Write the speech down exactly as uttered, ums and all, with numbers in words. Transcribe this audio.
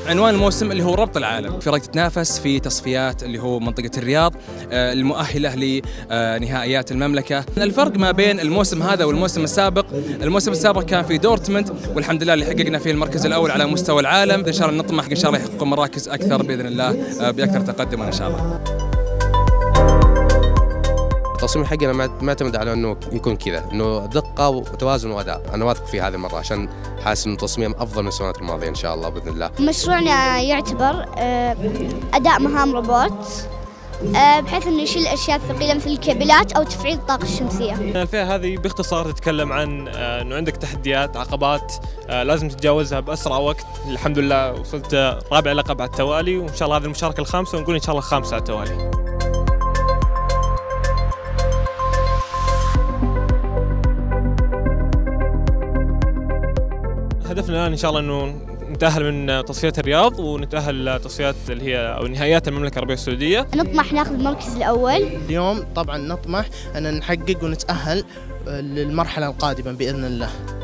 عنوان الموسم اللي هو ربط العالم، فرق تتنافس في تصفيات اللي هو منطقة الرياض المؤهلة لنهائيات المملكة. الفرق ما بين الموسم هذا والموسم السابق، الموسم السابق كان في دورتموند والحمد لله اللي حققنا فيه المركز الأول على مستوى العالم، إن شاء الله نطمح إن شاء الله يحققوا مراكز أكثر بإذن الله بأكثر تقدما إن شاء الله. التصميم حقنا ما معتمد على انه يكون كذا، انه دقه وتوازن واداء، انا واثق في هذه المره عشان حاسس انه تصميم افضل من السنوات الماضيه ان شاء الله باذن الله. مشروعنا يعتبر اداء مهام روبوت بحيث انه يشيل الاشياء الثقيله مثل الكابلات او تفعيل الطاقه الشمسيه. الفئه هذه باختصار تتكلم عن انه عندك تحديات، عقبات لازم تتجاوزها باسرع وقت. الحمد لله وصلت رابع لقب على التوالي، وان شاء الله هذه المشاركه الخامسه ونقول ان شاء الله خامسه على التوالي. هدفنا الآن إن شاء الله إنه نتأهل من تصفيات الرياض ونتأهل تصفيات اللي هي أو نهائيات المملكة العربية السعودية. نطمح ناخذ المركز الأول. اليوم طبعا نطمح أن نحقق ونتأهل للمرحلة القادمة بإذن الله.